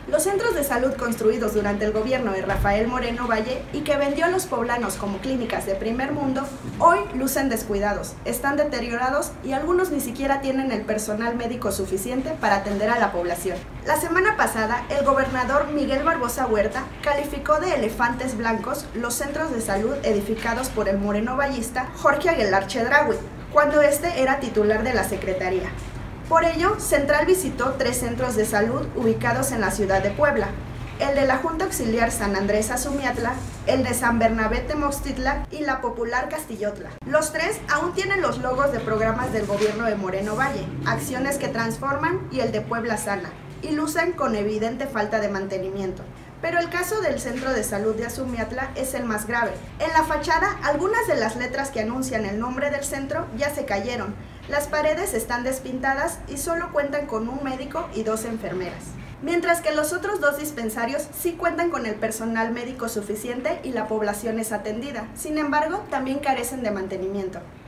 Los centros de salud construidos durante el gobierno de Rafael Moreno Valle y que vendió a los poblanos como clínicas de primer mundo, hoy lucen descuidados, están deteriorados y algunos ni siquiera tienen el personal médico suficiente para atender a la población. La semana pasada, el gobernador Miguel Barbosa Huerta calificó de elefantes blancos los centros de salud edificados por el morenovallista Jorge Aguilar Chedraui, cuando este era titular de la Secretaría. Por ello, Central visitó 3 centros de salud ubicados en la ciudad de Puebla, el de la Junta Auxiliar San Andrés Azumiatla, el de San Bernabé Temoxtitla y la Popular Castillotla. Los 3 aún tienen los logos de programas del gobierno de Moreno Valle, Acciones que Transforman y el de Puebla Sana, y lucen con evidente falta de mantenimiento. Pero el caso del Centro de Salud de Azumiatla es el más grave. En la fachada, algunas de las letras que anuncian el nombre del centro ya se cayeron, las paredes están despintadas y solo cuentan con un médico y 2 enfermeras. Mientras que los otros 2 dispensarios sí cuentan con el personal médico suficiente y la población es atendida. Sin embargo, también carecen de mantenimiento.